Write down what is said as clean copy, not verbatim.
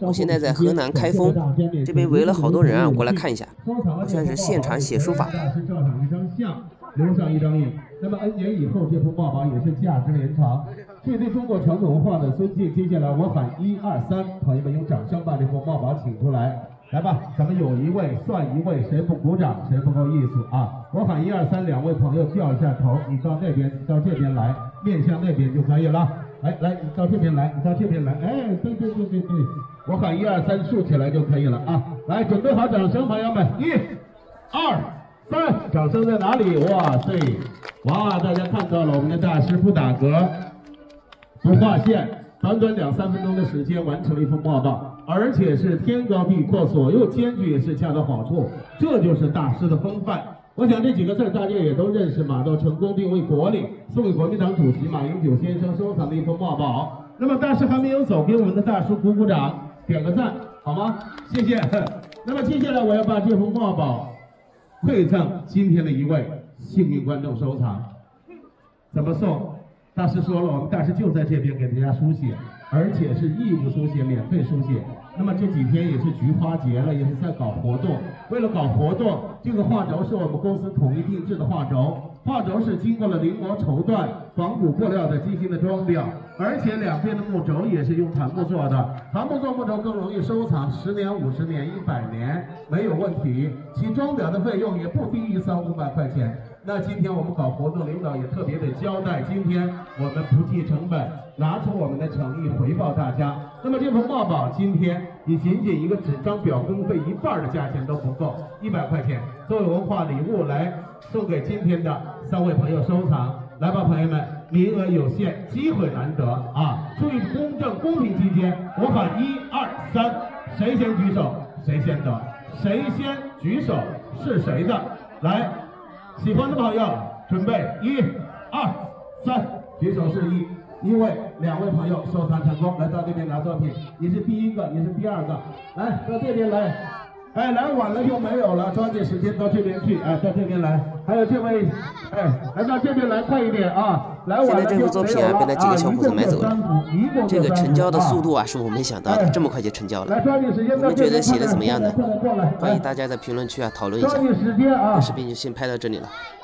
我现在在河南开封，这边围了好多人啊，过来看一下。好像是现场写书法的。 大师照上一张相，留上一张印。那么 N 年以后，这幅墨宝也是价值连城。这对中国传统文化的尊敬。接下来我喊1、2、3，朋友们用掌声把这幅墨宝请出来。来吧，咱们有一位算一位，谁不鼓掌谁不够意思啊！我喊1、2、3，两位朋友掉一下头，你到那边，到这边来，面向那边就可以了。来，你到这边来，你到这边来。哎，对。我喊1、2、3，竖起来就可以了啊！来，准备好掌声，朋友们，1、2、3，掌声在哪里？哇塞！哇，大家看到了，我们的大师不打嗝，不画线，短短2、3分钟的时间完成了一幅墨宝，而且是天高地阔，左右间距也是恰到好处，这就是大师的风范。我想这几个字大家也都认识，马到成功定为国礼，送给国民党主席马英九先生收藏的一幅墨宝。那么大师还没有走，给我们的大叔鼓鼓掌，点个赞，好吗？谢谢。那么接下来我要把这幅墨宝馈赠今天的一位幸运观众收藏。怎么送？大师说了，我们大师就在这边给大家书写，而且是义务书写，免费书写。那么这几天也是菊花节了，也是在搞活动。为了搞活动，这个画轴是我们公司统一定制的画轴，画轴是经过了临摹绸缎、仿古布料的精心的装裱，而且两边的木轴也是用檀木做的。檀木做木轴更容易收藏，10年、50年、100年没有问题。其装裱的费用也不低于300、500块钱。那今天我们搞活动，领导也特别的交代，今天我们不计成本，拿出我们的诚意回报大家。那么这幅墨宝今天你仅仅一个纸张裱工费1半的价钱都不够，100块钱作为文化礼物来送给今天的3位朋友收藏。来吧，朋友们，名额有限，机会难得啊！注意公正公平期间，我喊1、2、3，谁先举手谁先得，谁先举手是谁的。来，喜欢的朋友准备1、2、3，举手示意。1位、2位朋友收藏成功，来到这边拿作品。你是第1个，你是第2个，来到这边来。哎，来晚了就没有了，抓紧时间到这边去。哎，到这边来。还有这位，哎，来到这边来，快一点啊！来晚了就没有了。现在这幅作品啊，被那几个小伙子买走了。这个成交的速度啊，是我没想到的，这么快就成交了。你们觉得写的怎么样呢？欢迎大家在评论区啊讨论一下。这视频就先拍到这里了。